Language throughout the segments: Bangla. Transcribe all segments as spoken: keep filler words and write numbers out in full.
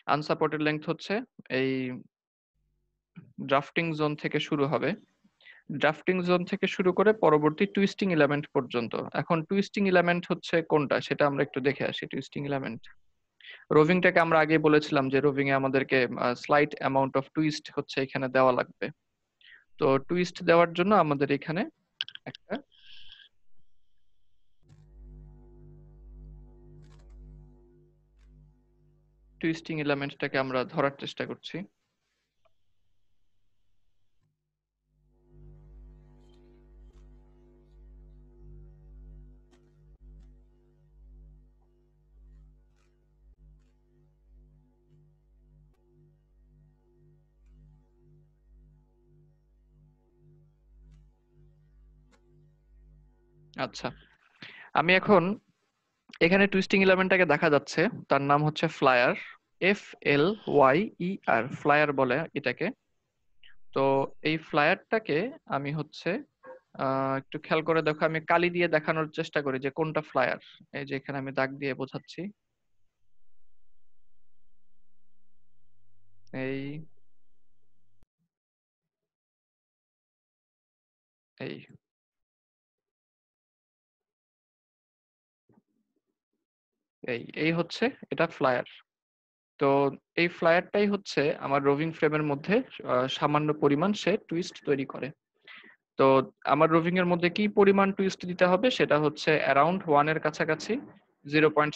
আনসাপোর্টেড লেংথ হচ্ছে এই ড্রাফটিং জোন থেকে শুরু হবে, ড্রাফটিং জোন থেকে শুরু করে পরবর্তী টুইস্টিং এলিমেন্ট পর্যন্ত। এখন টুইস্টিং এলিমেন্ট হচ্ছে কোনটা সেটা আমরা একটু দেখে আসি। টুইস্টিং এলিমেন্ট রোভিংটাকে আমরা আগে বলেছিলাম যে রোভিং এ আমাদেরকে স্লাইট অ্যামাউন্ট অফ টুইস্ট হচ্ছে এখানে দেওয়া লাগবে। তো টুইস্ট দেওয়ার জন্য আমাদের এখানে একটা টুইস্টিং এলিমেন্টটাকে আমরা ধরার চেষ্টা করছি। আচ্ছা, আমি এখন এখানে টুইস্টিং এলিমেন্টটাকে দেখা যাচ্ছে, তার নাম হচ্ছে flyer, F L Y E R, flyer বলে এটাকে। তো এই ফ্লায়ারটাকে আমি হচ্ছে আহ একটু খেয়াল করে দেখো, আমি কালি দিয়ে দেখানোর চেষ্টা করি যে কোনটা ফ্লায়ার। এই যে এখানে আমি দাগ দিয়ে বোঝাচ্ছি, এই এই এই এই হচ্ছে এটা ফ্লায়ার। তো এই ফ্লায়ারটাই হচ্ছে আমার রোভিং ফ্রেমের মধ্যে আহ, সামান্য পরিমাণ সে টুইস্ট তৈরি করে। তো আমার রোভিং এর মধ্যে কি পরিমাণ টুইস্ট দিতে হবে সেটা হচ্ছে অ্যারাউন্ড ওয়ান এর কাছাকাছি, জিরো পয়েন্ট।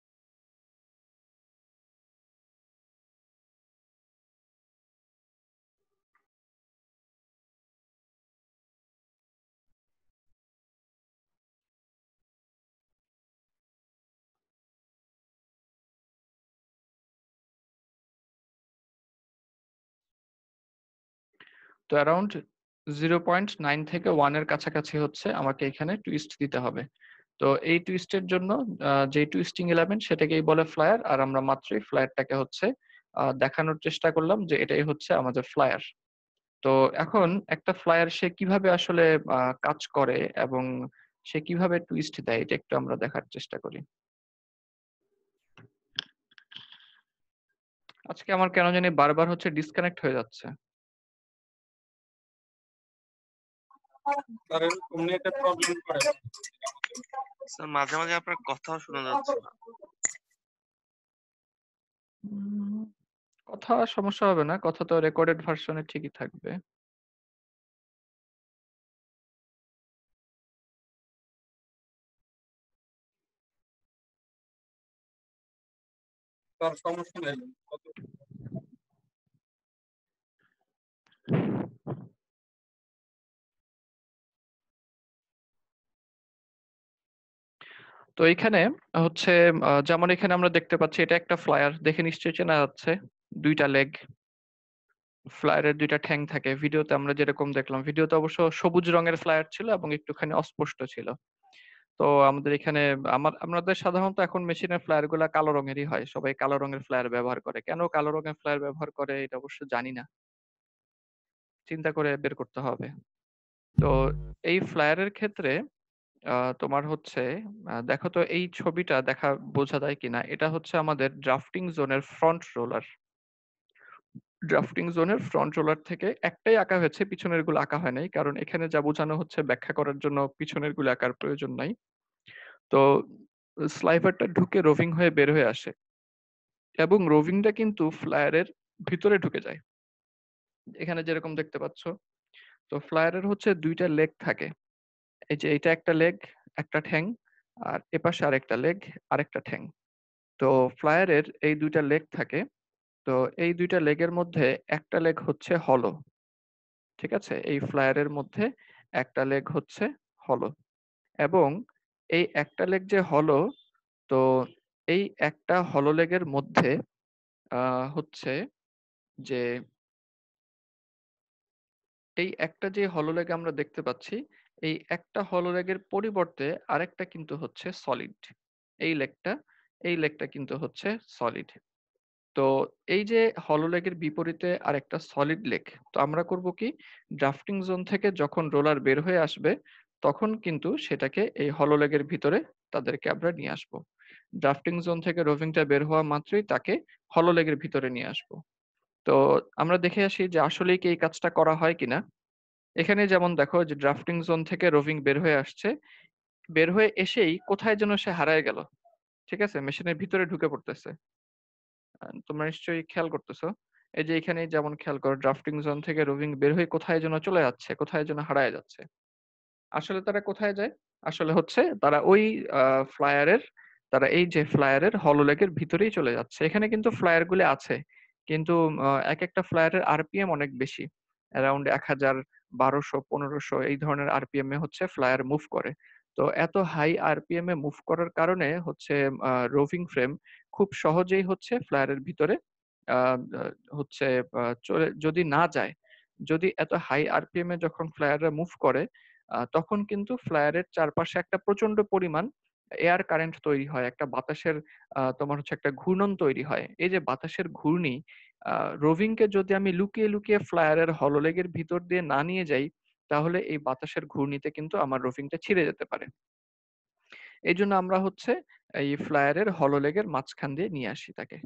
তো অ্যারাউন্ড জিরো পয়েন্ট নাইন থেকে ওয়ান এর কাছাকাছি হচ্ছে আমাকে এখানে টুইস্ট দিতে হবে। তো এই টুইস্টের জন্য আহ, যে টুইস্টিং এলিমেন্ট সেটাকেই বলে ফ্লায়ার, আর আমরা মাত্রই ফ্লায়ারটাকে হচ্ছে আহ, দেখানোর চেষ্টা করলাম যে এটাই হচ্ছে আমাদের ফ্লায়ার। তো এখন একটা ফ্লায়ার সে কিভাবে আসলে আহ, কাজ করে এবং সে কিভাবে টুইস্ট দেয় এটা একটু আমরা দেখার চেষ্টা করি। আজকে আমার কেন জানি বারবার হচ্ছে ডিসকানেক্ট হয়ে যাচ্ছে। স্যার মাঝে মাঝে আপনার কথাও শোনা যাচ্ছে না। উম, কথা সমস্যা হবে না, কথা তো রেকর্ডেড ভার্সনে ঠিকই থাকবে। তার সমস্যা নেই। তো এখানে হচ্ছে আহ, যেমন এখানে আমরা দেখতে পাচ্ছি এটা একটা ফ্লায়ার, দেখে নিশ্চয়ই চেনা যাচ্ছে, দুইটা লেগ, ফ্লায়ারের দুইটা ঠ্যাং থাকে। ভিডিওতে আমরা যেরকম দেখলাম, ভিডিওতে অবশ্য সবুজ রঙের ফ্লায়ার ছিল এবং একটুখানি অস্পষ্ট ছিল। তো আমাদের এখানে আমার আমাদের সাধারণত এখন মেশিনের ফ্লায়ার গুলা কালো রঙেরই হয়, সবাই কালো রঙের ফ্লায়ার ব্যবহার করে। কেন কালো রঙের ফ্লায়ার ব্যবহার করে এটা অবশ্য জানি না, চিন্তা করে বের করতে হবে। তো এই ফ্লায়ারের ক্ষেত্রে আহ, তোমার হচ্ছে আহ, দেখো তো এই ছবিটা দেখা বোঝা যায় কিনা, এটা হচ্ছে আমাদের ড্রাফটিং জোনের ফ্রন্ট রোলার। ড্রাফটিং জোনের ফ্রন্ট রোলার থেকে একটাই আঁকা হয়েছে, পিছনের গুলো আঁকা হয় নাই, কারণ এখানে যা বোঝানো হচ্ছে ব্যাখ্যা করার জন্য পিছনের গুলো আঁকার প্রয়োজন নাই। তো স্লাইভারটা ঢুকে রোভিং হয়ে বের হয়ে আসে এবং রোভিংটা কিন্তু ফ্লায়ারের ভিতরে ঢুকে যায়, এখানে যেরকম দেখতে পাচ্ছ। তো ফ্লায়ারের হচ্ছে দুইটা লেগ থাকে, এই যে এটা একটা লেগ, একটা ঠ্যাং, আর এপাশে আরেকটা লেগ, আরেকটা ঠ্যাং। তো ফ্লায়ারের এই দুইটা লেগ থাকে। তো এই দুইটা লেগের মধ্যে একটা লেগ হচ্ছে হলো, ঠিক আছে, এই ফ্লায়ারের মধ্যে একটা লেগ হচ্ছে হলো, এবং এই একটা লেগ যে হলো, তো এই একটা হলো লেগের মধ্যে আহ হচ্ছে যে এই একটা যে হলোলেগ আমরা দেখতে পাচ্ছি, এই একটা হলোলেগের পরিবর্তে আরেকটা কিন্তু হচ্ছে সলিড। এই লেগটা এই লেগটা কিন্তু হচ্ছে সলিড। তো এই যে হলোলেগের বিপরীতে আরেকটা সলিড লেগ, তো আমরা করব কি, ড্রাফটিং জোন থেকে যখন রোলার বের হয়ে আসবে তখন কিন্তু সেটাকে এই হলোলেগের ভিতরে তাদেরকে আমরা নিয়ে আসবো। ড্রাফটিং জোন থেকে রোভিংটা বের হওয়া মাত্রই তাকে হলোলেগের ভিতরে নিয়ে আসবো। তো আমরা দেখে আসি যে আসলেই কি এই কাজটা করা হয় কিনা। এখানে যেমন দেখো যে ড্রাফটিং জোন থেকে রোভিং বের হয়ে আসছে। বের হয়ে এসেই কোথায় যেন সে হারায় গেল। ঠিক আছে? মেশিনের ভিতরে ঢুকে পড়তেছে। আ তোমরা নিশ্চয়ই খেয়াল করতেছো। এই যে এখানেই যেমন খেয়াল করো ড্রাফটিং জোন থেকে রোভিং বের হয়ে কোথায় যেন চলে যাচ্ছে, কোথায় যেন হারায় যাচ্ছে। আসলে তারা কোথায় যায়? আসলে হচ্ছে তারা ওই আ ফ্লায়ারের তারা এই যে ফ্লায়ারের হলোলেগের ভিতরেই চলে যাচ্ছে। এখানে কিন্তু ফ্লায়ার গুলি আছে। কিন্তু আ একেকটা ফ্লায়ারের আরপিএম অনেক বেশি। অ্যারাউন্ড এক হাজার, বারোশো, পনেরোশো এই ধরনের আরপিএম এ হচ্ছে ফ্লায়ার মুভ করে। তো এত হাই আরপিএম এ মুভ করার কারণে হচ্ছে আ রোভিং ফ্রেম খুব সহজেই হচ্ছে ফ্লায়ারের ভিতরে আ আ হচ্ছে আ চলে যদি না যায়, যদি এত হাই আরপিএম এ যখন ফ্লায়াররা মুভ করে আ তখন কিন্তু ফ্লায়ারের চারপাশে একটা প্রচন্ড পরিমাণ এয়ার কারেন্ট তৈরি হয়। একটা বাতাসের আ তোমার হচ্ছে একটা ঘূর্ণন তৈরি হয়। এই যে বাতাসের ঘূর্ণি আ রোভিংকে যদি আমি লুকিয়ে, লুকিয়ে ফ্লায়ারের হলোলেগের ভিতর দিয়ে না নিয়ে যাই, তাহলে এই বাতাসের ঘূর্ণিতে কিন্তু আমার রোভিংটা ছিঁড়ে যেতে পারে। এইজন্য আমরা হচ্ছে এই ফ্লায়ারের হলোলেগের মাঝখান দিয়ে নিয়ে আসি তাকে।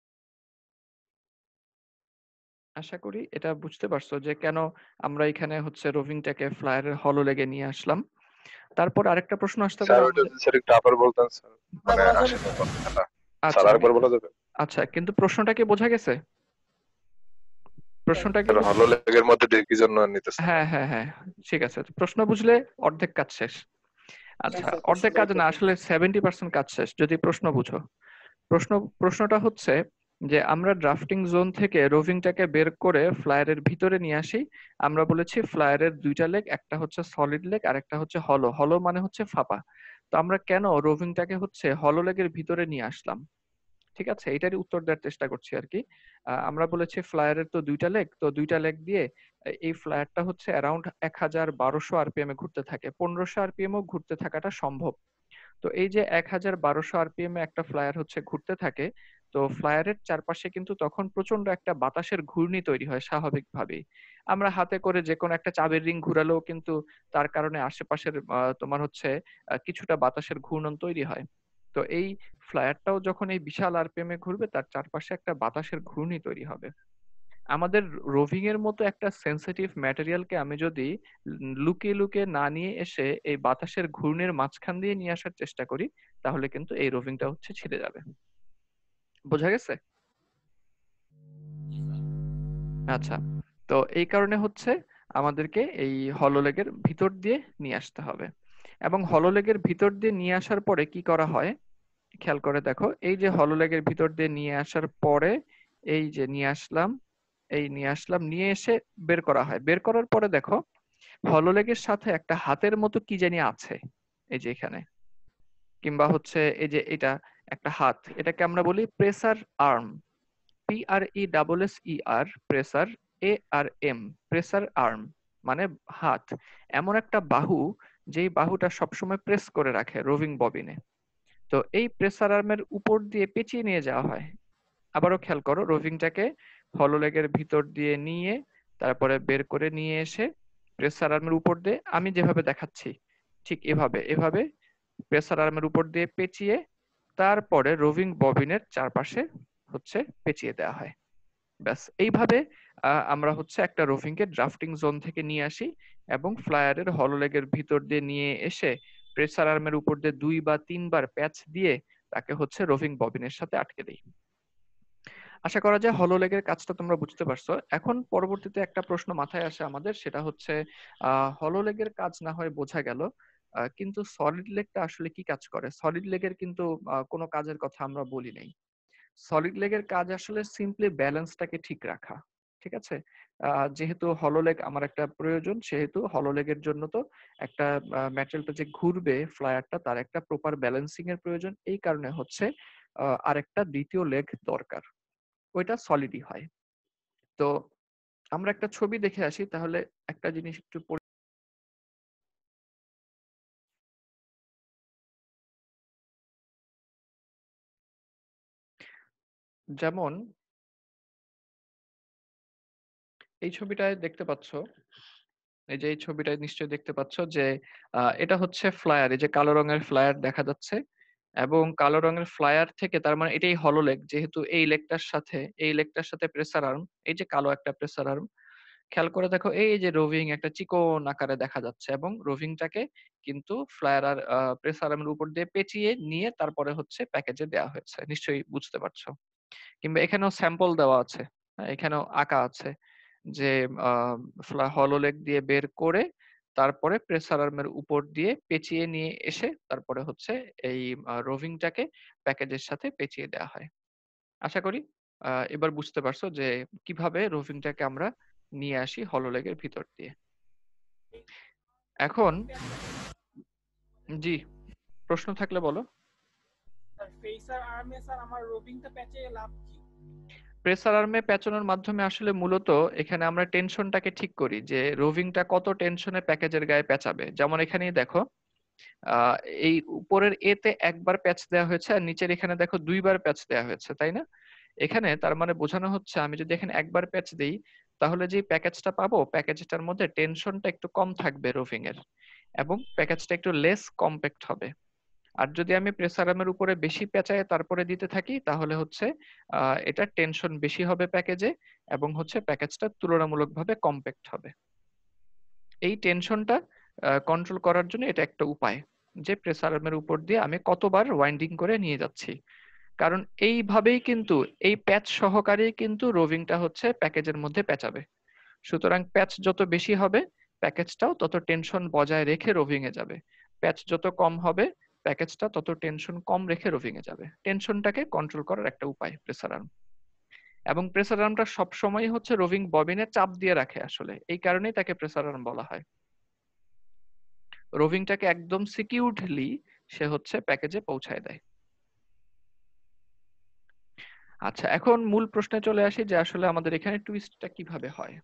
আশা করি এটা বুঝতে পারছো যে কেন আমরা এখানে হচ্ছে রোভিংটাকে ফ্লায়ারের হলোলেগে নিয়ে আসলাম। তারপর আরেকটা প্রশ্ন আসতে স্যার পারে ওইটা আমাদের যদি স্যার একটু আবার বলতেন স্যার, মানে আসেনি কথাটা। স্যার আচ্ছা আমি আরেকবার বলা যাবে? আচ্ছা কিন্তু প্রশ্নটা কি বোঝা গেছে? প্রশ্নটা কি স্যার বোঝা হলো লেগের মধ্যে দিয়ে কি জন্য নিতেছেন হ্যাঁ, আর কি? হ্যাঁ, হ্যাঁ। ঠিক আছে। তো প্রশ্ন বুঝলে অর্ধেক কাজ শেষ। আচ্ছা, অর্ধেক কাজ না আসলে সত্তর পার্সেন্ট কাজ শেষ যদি প্রশ্ন বুঝো। প্রশ্ন প্রশ্নটা হচ্ছে যে আমরা ড্রাফটিং জোন থেকে রোভিংটাকে বের করে ফ্লায়ারের ভিতরে নিয়ে আসি। আমরা বলেছি ফ্লায়ারের দুই টা লেগ, একটা হচ্ছে সলিড লেগ আরেকটা হচ্ছে হলো। হলো মানে হচ্ছে ফাঁপা। তো আমরা কেন রোভিংটাকে হচ্ছে হলো লেগের ভিতরে নিয়ে আসলাম? ঠিক আছে? এটারই উত্তর দেওয়ার চেষ্টা করছি আরকি। আ আমরা বলেছি ফ্লায়ারের তো দুই টা লেগ। তো দুই টা লেগ দিয়ে এ এই ফ্লায়ারটা হচ্ছে অ্যারাউন্ড এক হাজার বারোশো আরপিএম এ ঘুরতে থাকে। পনেরোশো আরপিএম ও ঘুরতে থাকাটা সম্ভব। তো এই যে এক হাজার বারোশো আরপিএম এ একটা ফ্লায়ার হচ্ছে ঘুরতে থাকে, তো ফ্লায়ারের চারপাশে কিন্তু তখন প্রচন্ড একটা বাতাসের ঘূর্ণি তৈরি হয় স্বাভাবিকভাবেই। আমরা হাতে করে যেকোনো একটা চাবির রিং ঘুরালেও কিন্তু তার কারণে আশেপাশের আ তোমার হচ্ছে আ কিছুটা বাতাসের ঘূর্ণন তৈরি হয়। তো এই ফ্লায়ারটাও যখন এই বিশাল আরপিএম এ ঘুরবে তার চারপাশে একটা বাতাসের ঘূর্ণি তৈরি হবে। আমাদের রোভিং এর মতো একটা সেনসিটিভ ম্যাটেরিয়ালকে আমি যদি উম লুকিয়ে, লুকিয়ে না নিয়ে এসে এই বাতাসের ঘূর্ণির মাঝখান দিয়ে নিয়ে আসার চেষ্টা করি, তাহলে কিন্তু এই রোভিংটা হচ্ছে ছিঁড়ে যাবে। বোঝা গেছে? আচ্ছা। তো এই কারণে হচ্ছে আমাদেরকে এই হলোলেগের ভিতর দিয়ে নিয়ে আসতে হবে। এবং হলোলেগের ভিতর দিয়ে নিয়ে আসার পরে কি করা হয়? খেয়াল করে দেখো, এই যে হলোলেগের ভিতর দিয়ে নিয়ে আসার পরে এই যে নিয়ে আসলাম, এই নিয়ে আসলাম, নিয়ে এসে বের করা হয়। বের করার পরে দেখো হলোলেগের সাথে একটা হাতের মতো কি জানি আছে। এই যে এখানে। কিংবা হচ্ছে এই যে এটা একটা হাত। এটাকে আমরা বলি pressure arm. P R E double S E R pressure A R M pressure arm মানে হাত। এমন একটা বাহু যেই বাহুটা সবসময় প্রেস করে রাখে রোভিং ববিনে। তো এই প্রেসার আর্মের উপর দিয়ে পেঁচিয়ে নিয়ে যাওয়া হয়। আবারও খেয়াল করো রোভিংটাকে হলোলেগের ভিতর দিয়ে নিয়ে তারপরে বের করে নিয়ে এসে প্রেসার আর্মের উপর দিয়ে আমি যেভাবে দেখাচ্ছি ঠিক এভাবে এভাবে প্রেসার আর্মের উপর দিয়ে পেঁচিয়ে তারপরে রোভিং ববিনের চারপাশে হচ্ছে পেঁচিয়ে দেওয়া হয়। ব্যাস এইভাবে আহ, আমরা হচ্ছে একটা রোভিংকে ড্রাফটিং জোন থেকে নিয়ে আসি এবং ফ্লায়ারের হলোলেগের ভিতর দিয়ে নিয়ে এসে প্রেসার আর্মের উপর দিয়ে দুই বা তিনবার প্যাচ দিয়ে তাকে হচ্ছে রোভিং ববিনের সাথে আটকে দিই। আশা করা যায় হলোলেগের কাজটা তোমরা বুঝতে পারছো। এখন পরবর্তীতে একটা প্রশ্ন মাথায় আসে আমাদের, সেটা হচ্ছে আহ হলোলেগের কাজ না হয় বোঝা গেল, আহ, কিন্তু সলিড লেগটা আসলে কি কাজ করে? সলিড লেগের কিন্তু আহ, কোনো কাজের কথা আমরা বলি নাই। সলিড লেগের কাজ আসলে সিম্পলি ব্যালেন্সটাকে ঠিক রাখা। ঠিক আছে? আহ, যেহেতু হলোলেগ আমার একটা প্রয়োজন, সেহেতু হলোলেগের জন্য তো একটা ম্যাটেরিয়ালটা যে ঘুরবে ফ্লায়ারটা তার একটা প্রপার ব্যালেন্সিং এর প্রয়োজন। এই কারণে হচ্ছে আহ, আরেকটা দ্বিতীয় লেগ দরকার। ওইটা সলিডই হয়। তো আমরা একটা ছবি দেখে আসি তাহলে একটা জিনিস একটু পরি- যেমন এই ছবিটায় দেখতে পাচ্ছ, এই যে এই ছবিটায় নিশ্চয়ই দেখতে পাচ্ছ যে আহ, এটা হচ্ছে ফ্লায়ার, এই যে কালো রঙের ফ্লায়ার দেখা যাচ্ছে, এবং কালো রঙের ফ্লায়ার থেকে তার মানে এটাই হলো লেগ, যেহেতু এই লেগটার সাথে এই লেগটার সাথে প্রেসার আর্ম, এই যে কালো একটা প্রেসার আর্ম, খেয়াল করে দেখো এই যে রোভিং একটা চিকন আকারে দেখা যাচ্ছে এবং রোভিংটাকে কিন্তু ফ্লায়ার আর প্রেসার আর্মের উপর দিয়ে পেঁচিয়ে নিয়ে তারপরে হচ্ছে প্যাকেজে দেওয়া হয়েছে, নিশ্চয়ই বুঝতে পারছো। কিংবা এখানেও স্যাম্পল দেওয়া আছে, হ্যাঁ, এখানেও আঁকা আছে যে হলোলেগ দিয়ে বের করে তারপরে প্রেসার আর্মের উপর দিয়ে পেঁচিয়ে নিয়ে এসে তারপরে হচ্ছে এই রোভিংটাকে প্যাকেজের সাথে পেঁচিয়ে দেওয়া হয়। আশা করি আহ, এবার বুঝতে পারছো যে কিভাবে রোভিংটাকে আমরা নিয়ে আসি হলোলেগের ভিতর দিয়ে। এখন জি, প্রশ্ন থাকলে বলো। প্রেসার আর্মে স্যার আমার রোভিংটা প্যাচে লাভ কি? প্রেসার আর্মে পেঁচানোর মাধ্যমে আসলে মূলত এখানে আমরা টেনশনটাকে ঠিক করি যে রোভিংটা কত টেনশনে প্যাকেজের গায়ে পেঁচাবে। যেমন এখানেই দেখো আহ এই উপরের এ তে একবার প্যাচ দেওয়া হয়েছে আর নিচের এখানে দেখো দুইবার প্যাচ দেওয়া হয়েছে, তাই না? এখানে তার মানে বোঝানো হচ্ছে আমি যদি এখানে একবার প্যাচ দিই তাহলে যে প্যাকেজটা পাবো প্যাকেজটার মধ্যে টেনশনটা একটু কম থাকবে রোভিং এর এবং প্যাকেজটা একটু লেস কম্প্যাক্ট হবে। আর যদি আমি প্রেসার আর্মের উপরে বেশি পেঁচায় তারপরে দিতে থাকি তাহলে হচ্ছে আহ এটা টেনশন বেশি হবে প্যাকেজে এবং হচ্ছে প্যাকেজটা তুলনামূলকভাবে কম্প্যাক্ট হবে। এই টেনশনটা কন্ট্রোল করার জন্য এটা একটা উপায় যে প্রেসার আর্মের উপর দিয়ে আমি কতবার ওয়াইন্ডিং করে নিয়ে যাচ্ছি। কারণ এইভাবেই কিন্তু এই প্যাচ সহকারেই কিন্তু রোভিংটা হচ্ছে প্যাকেজের মধ্যে পেঁচাবে। সুতরাং প্যাচ যত বেশি হবে প্যাকেজটাও তত টেনশন বজায় রেখে রোভিং এ যাবে। প্যাচ যত কম হবে প্যাকেজটা তত টেনশন কম রেখে রোভিং এ যাবে। টেনশনটাকে কন্ট্রোল করার একটা উপায় প্রেসার আর্ম। এবং প্রেসার আর্মটা সবসময় হচ্ছে রোভিং ববিনে চাপ দিয়ে রাখে, আসলে এই কারণেই তাকে প্রেসার আর্ম বলা হয়। রোভিংটাকে একদম সিকিউরলি সে হচ্ছে প্যাকেজে পৌঁছায় দেয়। আচ্ছা, এখন মূল প্রশ্নে চলে আসি যে আসলে আমাদের এখানে টুইস্টটা কিভাবে হয়।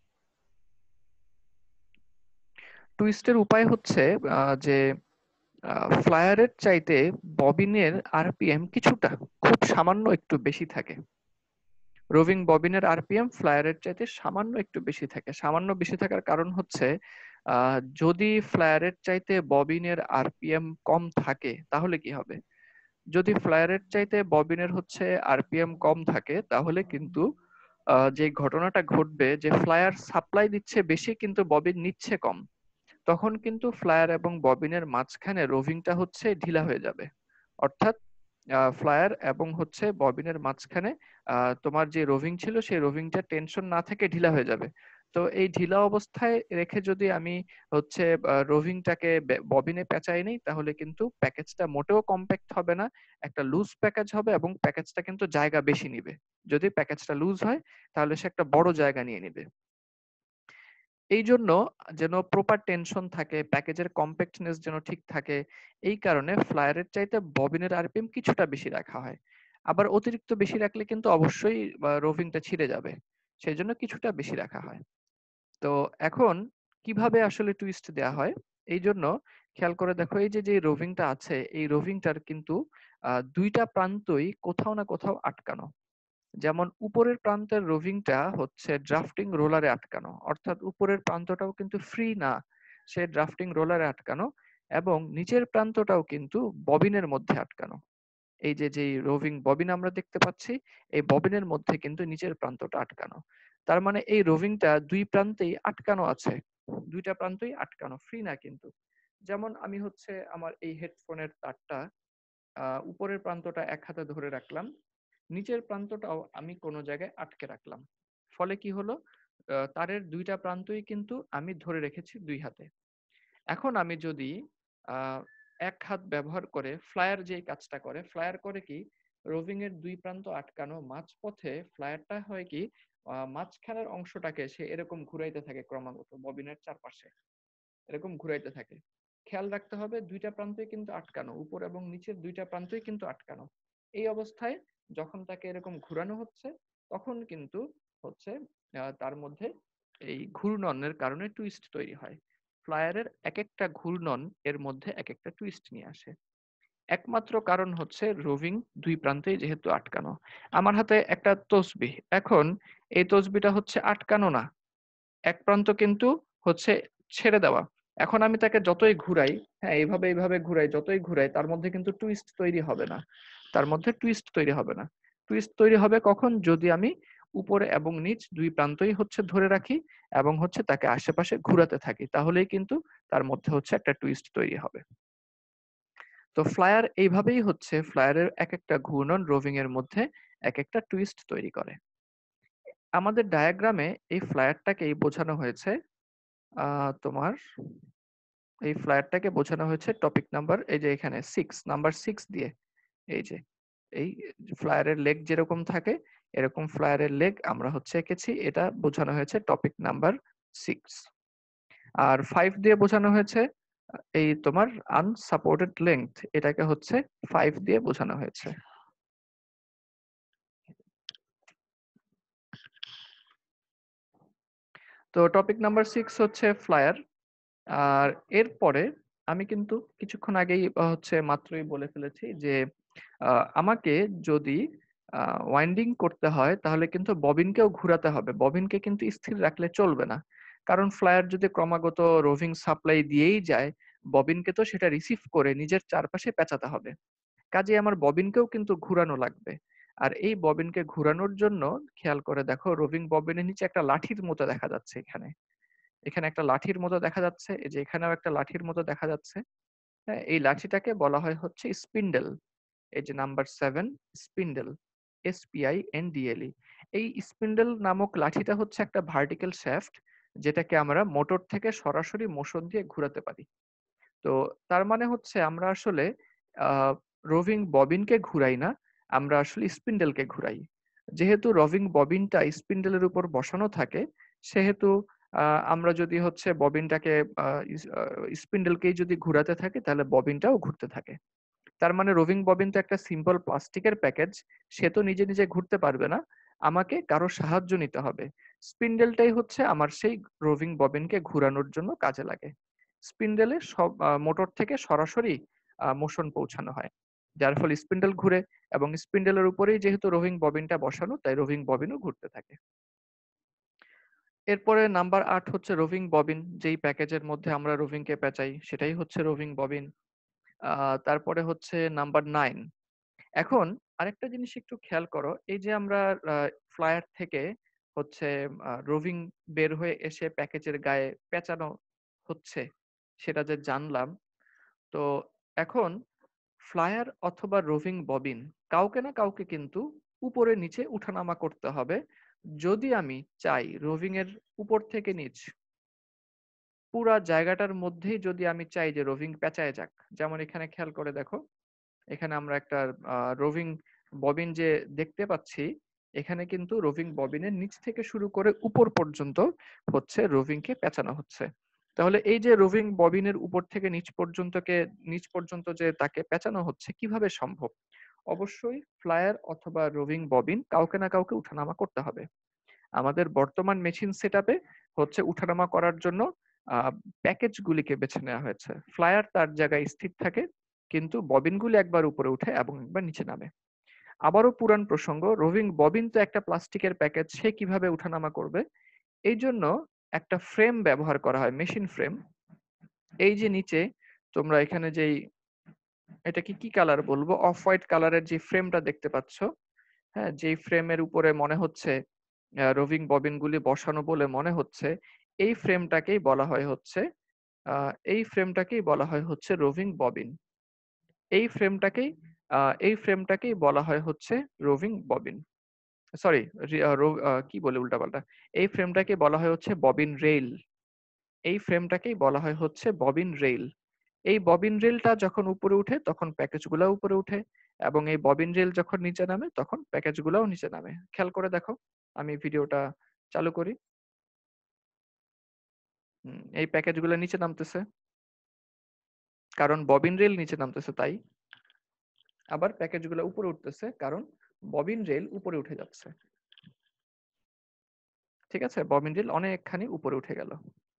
টুইস্টের উপায় হচ্ছে আহ, যে ফ্লায়ারের চাইতে ববিনের আরপিএম কিছুটা খুব সামান্য একটু বেশি থাকে। রোভিং ববিনের আরপিএম ফ্লায়ারের চাইতে সামান্য একটু বেশি থাকে। সামান্য বেশি থাকার কারণ হচ্ছে আহ, যদি ফ্লায়ারের চাইতে ববিনের আরপিএম কম থাকে তাহলে কি হবে? যদি ফ্লায়ারের চাইতে ববিনের হচ্ছে আরপিএম কম থাকে তাহলে কিন্তু আহ, যে ঘটনাটা ঘটবে যে ফ্লায়ার সাপ্লাই দিচ্ছে বেশি কিন্তু ববিন নিচ্ছে কম, তখন কিন্তু ফ্লায়ার এবং ববিনের মাঝখানে রোভিংটা হচ্ছে ঢিলা হয়ে যাবে। অর্থাৎ ফ্লায়ার এবং হচ্ছে ববিনের মাঝখানে আহ, তোমার যে রোভিং ছিল সেই রোভিংটা টেনশন না থেকে ঢিলা হয়ে যাবে। তো এই ঢিলা অবস্থায় রেখে যদি আমি হচ্ছে রোভিংটাকে ববিনে পেঁচাই নিই তাহলে কিন্তু প্যাকেজটা মোটেও কম্প্যাক্ট হবে না, একটা লুজ প্যাকেজ হবে এবং প্যাকেজটা কিন্তু জায়গা বেশি নিবে। যদি প্যাকেজটা লুজ হয় তাহলে সে একটা বড় জায়গা নিয়ে নিবে। এই জন্য যেন প্রপার টেনশন থাকে, প্যাকেজের কম্প্যাক্টনেস যেন ঠিক থাকে, এই কারণে ফ্লায়ারের চাইতে ববিনের আরপিএম কিছুটা বেশি রাখা হয়। আবার অতিরিক্ত বেশি রাখলে কিন্তু অবশ্যই রোভিংটা ছিঁড়ে যাবে, সেই জন্য কিছুটা বেশি রাখা হয়। তো এখন কিভাবে আসলে টুইস্ট দেয়া হয়, এই জন্য খেয়াল করে দেখো এই যে যে রোভিংটা আছে এই রোভিংটার কিন্তু আহ দুইটা প্রান্তই কোথাও না কোথাও আটকানো। যেমন উপরের প্রান্তের রোভিংটা হচ্ছে ড্রাফটিং রোলারে আটকানো, অর্থাৎ উপরের প্রান্তটাও কিন্তু ফ্রি না, সে ড্রাফটিং রোলারে আটকানো, এবং নিচের প্রান্তটাও কিন্তু ববিনের মধ্যে আটকানো। এই যে যে রোভিং ববিন আমরা দেখতে পাচ্ছি এই ববিনের মধ্যে কিন্তু নিচের প্রান্তটা আটকানো। তার মানে এই রোভিংটা দুই প্রান্তেই আটকানো আছে, দুইটা প্রান্তই আটকানো, ফ্রি না কিন্তু। যেমন আমি হচ্ছে আমার এই হেডফোনের তারটা আহ উপরের প্রান্তটা এক হাতে ধরে রাখলাম, নিচের প্রান্তটাও আমি কোনো জায়গায় আটকে রাখলাম। ফলে কি হলো, আহ, তারের দুইটা প্রান্তই কিন্তু আমি ধরে রেখেছি দুই হাতে। এখন আমি যদি আহ, এক হাত ব্যবহার করে ফ্লায়ার যেই কাজটা করে, ফ্লায়ার করে কি রোভিং এর দুই প্রান্ত আটকানো, মাঝপথে ফ্লায়ারটা হয় কি আহ, মাঝখানের অংশটাকে সে এরকম ঘুরাইতে থাকে ক্রমাগত ববিনের চারপাশে, এরকম ঘুরাইতে থাকে। খেয়াল রাখতে হবে দুইটা প্রান্তই কিন্তু আটকানো, উপর এবং নিচের দুইটা প্রান্তই কিন্তু আটকানো। এই অবস্থায় যখন তাকে এরকম ঘুরানো হচ্ছে তখন কিন্তু হচ্ছে আহ, তার মধ্যে এই ঘূর্ণনের কারণে টুইস্ট তৈরি হয়। ফ্লায়ারের এক একটা ঘূর্ণন এর মধ্যে এক একটা টুইস্ট নিয়ে আসে। একমাত্র কারণ হচ্ছে রোভিং দুই প্রান্তেই যেহেতু আটকানো। আমার হাতে একটা তসবিহ, এখন এই তসবিটা হচ্ছে আটকানো না, এক প্রান্ত কিন্তু হচ্ছে ছেড়ে দেওয়া, এখন আমি তাকে যতই ঘুরাই, হ্যাঁ এইভাবে এইভাবে ঘুরাই, যতই ঘুরাই তার মধ্যে কিন্তু টুইস্ট তৈরি হবে না, তার মধ্যে টুইস্ট তৈরি হবে না। টুইস্ট তৈরি হবে কখন? যদি আমি উপরে এবং নিচ দুই প্রান্তই হচ্ছে ধরে রাখি এবং হচ্ছে তাকে আশেপাশে ঘুরাতে থাকি, তাহলেই কিন্তু তার মধ্যে হচ্ছে একটা টুইস্ট তৈরি হবে। তো ফ্লায়ার এইভাবেই হচ্ছে ফ্লায়ারের এক একটা ঘূর্ণন রোভিং এর মধ্যে এক একটা টুইস্ট তৈরি করে। আমাদের ডায়াগ্রামে এই ফ্লায়ারটাকেই বোঝানো হয়েছে আহ, তোমার এই ফ্লায়ারটাকে বোঝানো হয়েছে টপিক নাম্বার, এই যে এখানে সিক্স, নাম্বার সিক্স দিয়ে। এই যে এই ফ্লায়ারের লেগ যেরকম থাকে এরকম ফ্লায়ারের লেগ আমরা হচ্ছে এঁকেছি, এটা বোঝানো হয়েছে টপিক নাম্বার সিক্স। আর ফাইভ দিয়ে বোঝানো হয়েছে আহ, এই তোমার আনসাপোর্টেড লেংথ, এটাকে হচ্ছে ফাইভ দিয়ে বোঝানো হয়েছে। তো টপিক নাম্বার সিক্স হচ্ছে ফ্লায়ার। আর এরপরে আমি কিন্তু কিছুক্ষণ আগেই আহ, হচ্ছে মাত্রই বলে ফেলেছি যে আহ, আমাকে যদি ওয়াইন্ডিং করতে হয় তাহলে কিন্তু ববিনকেও ঘোরাতে হবে, ববিনকে কিন্তু স্থির রাখলে চলবে না, কারণ ফ্লায়ার যদি ক্রমাগত রোভিং সাপ্লাই দিয়েই যায় ববিনকে তো সেটা রিসিভ করে নিজের চারপাশে পেঁচাতে হবে, কাজে আমার ববিনকেও কিন্তু ঘুরানো লাগবে। আর এই ববিনকে ঘুরানোর জন্য খেয়াল করে দেখো রোভিং ববিনের নিচে একটা লাঠির মতো দেখা যাচ্ছে, এখানে এখানে একটা লাঠির মতো দেখা যাচ্ছে, এই যে এখানেও একটা লাঠির মতো দেখা যাচ্ছে। হ্যাঁ, এই লাঠিটাকে বলা হয় হচ্ছে স্পিন্ডেল। এই যে number seven, spindle, S P I N D L E. এই স্পিন্ডেল নামক লাঠিটা হচ্ছে একটা ভার্টিক্যাল শ্যাফট, যেটাকে আমরা মোটর থেকে সরাসরি মোশন দিয়ে ঘোরাতে পারি। তো তার মানে হচ্ছে আমরা আসলে আহ রোভিং ববিনকে ঘুরাই না, আমরা আসলে স্পিন্ডেলকে ঘুরাই। যেহেতু রোভিং ববিনটা স্পিন্ডেলের উপর বসানো থাকে সেহেতু আহ, আমরা যদি হচ্ছে ববিনটাকে স্পিন্ডেলকেই যদি ঘুরাতে থাকি তাহলে ববিনটাও ঘুরতে থাকে। তার মানে রোভিং ববিন তো একটা সিম্পল প্লাস্টিকের প্যাকেজ, সে তো নিজে নিজে ঘুরতে পারবে না, আমাকে কারো সাহায্য নিতে হবে। স্পিন্ডেলটাই হচ্ছে আমার সেই রোভিং ববিনকে ঘুরানোর জন্য কাজে লাগে। স্পিন্ডেলে সব মোটর থেকে সরাসরি মোশন পৌঁছানো হয়, যার ফলে স্পিন্ডেল ঘুরে এবং স্পিন্ডেলের উপরেই যেহেতু রোভিং ববিনটা বসানো তাই রোভিং ববিনও ঘুরতে থাকে। এরপরে নাম্বার আট হচ্ছে রোভিং ববিন, যেই প্যাকেজের মধ্যে আমরা রোভিংকে পেঁচাই সেটাই হচ্ছে রোভিং ববিন। আহ তারপরে হচ্ছে নাম্বার নাইন। এখন আরেকটা জিনিস একটু খেয়াল করো, এই যে আমরা ফ্লায়ার থেকে হচ্ছে রোভিং বের হয়ে এসে প্যাকেজের গায়ে পেঁচানো হচ্ছে সেটা যে জানলাম, তো এখন ফ্লায়ার অথবা রোভিং ববিন কাউকে না কাউকে কিন্তু উপরে নিচে উঠানামা করতে হবে। যদি আমি চাই রোভিং এর উপর থেকে নিচ পুরা জায়গাটার মধ্যেই যদি আমি চাই যে রোভিং পেঁচায় যাক, যেমন এখানে খেয়াল করে দেখো, এখানে আমরা একটা রোভিং ববিন যে দেখতে পাচ্ছি, এখানে কিন্তু রোভিং ববিনের নিচ থেকে শুরু করে উপর পর্যন্ত হচ্ছে রোভিংকে পেঁচানো হচ্ছে। তাহলে এই যে রোভিং ববিনের উপর থেকে নিচ পর্যন্তকে নিচ পর্যন্ত যে তাকে পেঁচানো হচ্ছে কিভাবে সম্ভব? অবশ্যই ফ্লায়ার অথবা রোভিং ববিন কাউকে না কাউকে উঠানামা করতে হবে। আমাদের বর্তমান মেশিন সেটআপে হচ্ছে উঠানামা করার জন্য প্যাকেজগুলিকে বেছে নেওয়া হয়েছে। ফ্লায়ার তার জায়গায় স্থির থাকে কিন্তু ববিনগুলি একবার উপরে উঠে এবং একবার নিচে নামে। আবারও পুরান প্রসঙ্গ, রোভিং ববিন তো একটা প্লাস্টিকের প্যাকেজ, সে কিভাবে উঠানামা করবে? এই জন্য একটা ফ্রেম ব্যবহার করা হয়, মেশিন ফ্রেম। এই যে নিচে তোমরা এখানে যেই এটাকে কি কালার বলবো, অফ হোয়াইট কালারের যে ফ্রেমটা দেখতে পাচ্ছ, হ্যাঁ, যেই ফ্রেমের উপরে মনে হচ্ছে রোভিং ববিন গুলি বসানো বলে মনে হচ্ছে, এই ফ্রেমটাকেই বলা হয় হচ্ছে আহ, এই ফ্রেমটাকেই বলা হয় হচ্ছে রোভিং ববিন। এই ফ্রেমটাকেই আহ, এই ফ্রেমটাকেই বলা হয় হচ্ছে রোভিং ববিন। সরি, কি বলে উল্টাপাল্টা, এই ফ্রেমটাকে বলা হয় হচ্ছে ববিন রেইল। এই ফ্রেমটাকেই বলা হয় হচ্ছে ববিন রেইল। এই ববিন রেলটা যখন উপরে উঠে তখন প্যাকেজগুলো উপরে উঠে এবং এই ববিন রেল যখন নিচে নামে তখন প্যাকেজগুলোও নিচে নামে। খেয়াল করে দেখো, আমি ভিডিওটা চালু করি। হুম, এই প্যাকেজগুলো নিচে নামতেছে কারণ ববিন রেল নিচে নামতেছে তাই, আবার প্যাকেজগুলো উপরে উঠতেছে কারণ ববিন রেল উপরে উঠে যাচ্ছে। ঠিক আছে, ববিন রেল অনেকখানি উপরে উঠে গেল।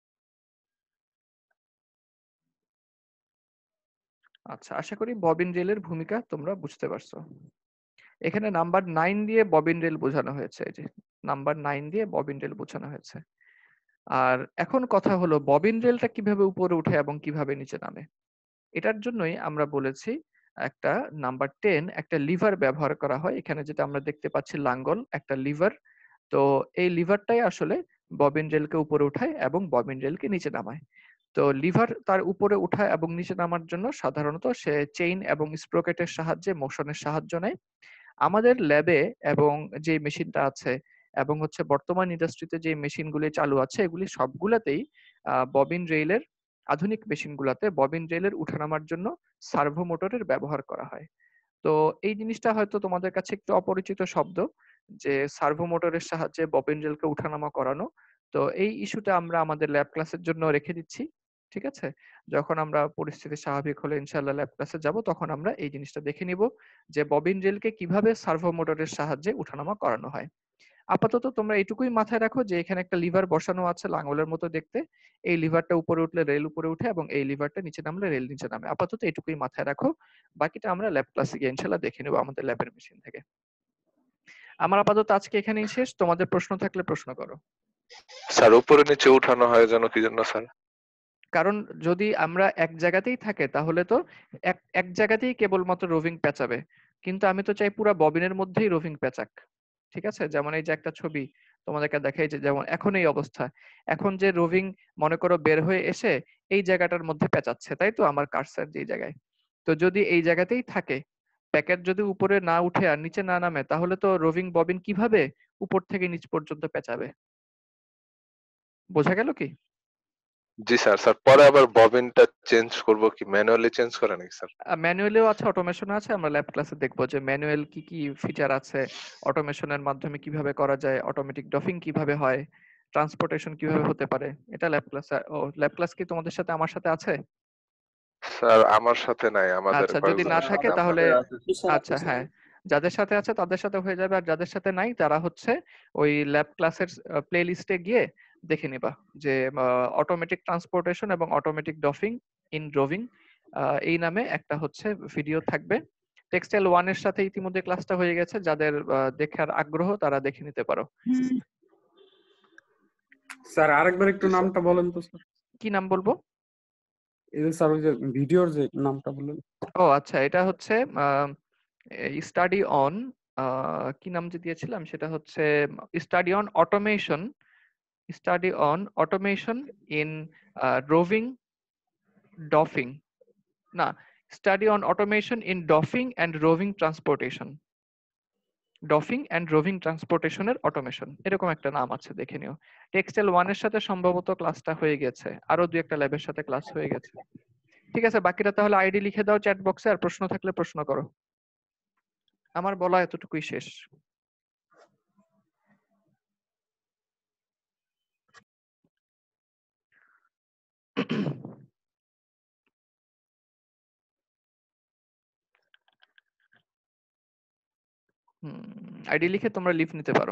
আচ্ছা, আশা করি ববিন রেলের ভূমিকা তোমরা বুঝতে পারছো। এখানে নাম্বার নাইন দিয়ে ববিন রেল বোঝানো হয়েছে, এই যে নাম্বার নাইন দিয়ে ববিন রেল বোঝানো হয়েছে। আর এখন কথা হলো ববিন রেলটা কিভাবে উপরে উঠে এবং কিভাবে নিচে নামে। এটার জন্যই আমরা বলেছি একটা নাম্বার টেন একটা লিভার ব্যবহার করা হয়। এখানে যেটা আমরা দেখতে পাচ্ছি লাঙ্গল একটা লিভার। তো এই লিভারটাই আসলে ববিন রেলকে উপরে উঠায় এবং ববিন রেলকে নিচে নামায়। তো লিভার তার উপরে উঠায় এবং নিচে নামার জন্য সাধারণত সে চেইন এবং স্প্রোকেটের সাহায্যে মোশনের সাহায্য নেয়। আমাদের ল্যাবে এবং যে মেশিনটা আছে এবং হচ্ছে বর্তমান ইন্ডাস্ট্রিতে যে মেশিনগুলি চালু আছে এগুলি সবগুলাতেই আহ, ববিন রেইলের আধুনিক মেশিনগুলাতে ববিন রেইলের উঠানামার জন্য সার্ভো মোটরের ব্যবহার করা হয়। তো এই জিনিসটা হয়তো তোমাদের কাছে একটু অপরিচিত শব্দ যে সার্ভো মোটরের সাহায্যে ববিন রেলকে উঠানামা করানো। তো এই ইস্যুটা আমরা আমাদের ল্যাব ক্লাসের জন্য রেখে দিচ্ছি। ঠিক আছে, যখন আমরা পরিস্থিতি স্বাভাবিক হলে ইনশাআল্লাহ ল্যাব ক্লাসে যাব তখন আমরা এই জিনিসটা দেখে নিব যে ববিন রেলকে কিভাবে সার্ভো মোটরের সাহায্যে উঠানামা করানো হয়। আপাতত তোমরা এটুকুই মাথায় রাখো যে এখানে একটা লিভার বসানো আছে লাঙ্গলের মতো দেখতে। এই লিভারটা উপরে উঠলে রেল উপরে উঠে এবং এই লিভারটা নিচে নামলে রেল নিচে নামে। আপাতত এটুকুই মাথায় রাখো, বাকিটা আমরা ল্যাব ক্লাসে গিয়ে ইনশাআল্লাহ দেখে নেব আমাদের ল্যাবের মেশিন থেকে। আমার আপাতত আজকে এখানেই শেষ, তোমাদের প্রশ্ন থাকলে প্রশ্ন করো। স্যার উপরে নিচে উঠানো হয় যেন কি জন্য স্যার? কারণ যদি আমরা এক জায়গাতেই থাকে তাহলে তো এক এক জায়গাতেই কেবলমাত্র রোভিং পেঁচাবে, কিন্তু আমি তো চাই পুরা ববিনের মধ্যেই রোভিং পেঁচাক। ঠিক আছে, যেমন এই যে একটা ছবি তোমাদেরকে দেখাই যে যেমন এখন এই অবস্থা, এখন যে রোভিং মনে করো বের হয়ে এসে এই জায়গাটার মধ্যে পেঁচাচ্ছে, তাই তো আমার কার্সার যে জায়গায়। তো যদি এই জায়গাতেই থাকে, প্যাকেট যদি উপরে না উঠে আর নিচে না নামে তাহলে তো রোভিং ববিন কিভাবে উপর থেকে নিচ পর্যন্ত পেঁচাবে? বোঝা গেল কি? জি স্যার। স্যার পরে আবার ববিনটা চেঞ্জ করব কি ম্যানুয়ালি চেঞ্জ করে নাকি স্যার? ম্যানুয়ালিও আছে, অটোমেশন আছে। আমরা ল্যাব ক্লাসে দেখবো যে ম্যানুয়াল কি কি ফিচার আছে, অটোমেশনের মাধ্যমে কিভাবে করা যায়, অটোমেটিক ডফিং কিভাবে হয়, ট্রান্সপোর্টেশন কিভাবে হতে পারে। এটা ল্যাব ক্লাসে। ও ল্যাব ক্লাস কি তোমাদের সাথে আমার সাথে আছে? স্যার আমার সাথে নাই, আমাদের আচ্ছা, যদি না কয়েকজনের থাকে সাথে তাহলে আপনাদের আছে। আচ্ছা হ্যাঁ, যাদের সাথে আছে তাদের সাথে হয়ে যাবে, আর যাদের সাথে নাই তারা হচ্ছে ওই ল্যাব ক্লাসের প্লে লিস্টে গিয়ে দেখে নিবা যে অটোমেটিক ট্রান্সপোর্টেশন এবং অটোমেটিক ডফিং ইন ড্রোভিং এই নামে একটা হচ্ছে ভিডিও থাকবে। টেক্সটাইল ওয়ান এর সাথে ইতিমধ্যে ক্লাসটা হয়ে গেছে, যাদের আহ, দেখার আগ্রহ তারা দেখে নিতে পারো। স্যার আরেকবার একটু জি, স্যার। নামটা বলেন তো স্যার। কি নাম বলবো? এই যে স্যার ওই যে ভিডিওর যে নামটা বললেন। ও আচ্ছা, এটা হচ্ছে স্টাডি অন, কি নাম যে দিয়েছিলাম সেটা হচ্ছে study on automation, study on automation in uh, roving doffing, না, study on automation in doffing and roving transportation, doffing and roving ট্রান্সপোর্টেশনের অটোমেশন, এরকম একটা নাম আছে, দেখে নিও। টেক্সটাইল ওয়ান এর সাথে সম্ভবত ক্লাসটা হয়ে গেছে, আরো দুই একটা ল্যাবের সাথে ক্লাস হয়ে গেছে। ঠিক আছে, বাকিটা তাহলে আইডি লিখে দাও চ্যাট বক্সে, আর প্রশ্ন থাকলে প্রশ্ন করো। আমার বলা এতটুকুই শেষ। আইডি লিখে তোমরা লিভ নিতে পারো।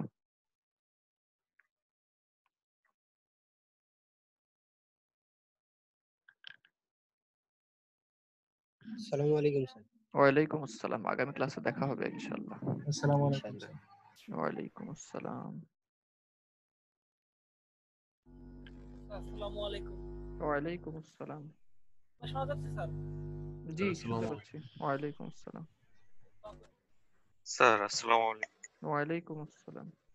আসসালামু আলাইকুম স্যার। ওয়ালাইকুম আসসালাম, আগামী ক্লাসে দেখা হবে ইনশাআল্লাহ। আসসালামু আলাইকুম স্যার। ওয়ালাইকুম আসসালাম। আসসালামু আলাইকুম। ওয়ালাইকুম আসসালাম। শোনা যাচ্ছে স্যার? জি শুনতে পাচ্ছি। ওয়ালাইকুম আসসালাম। স্যার আসসালামু আলাইকুম। ওয়ালাইকুম আসসালাম।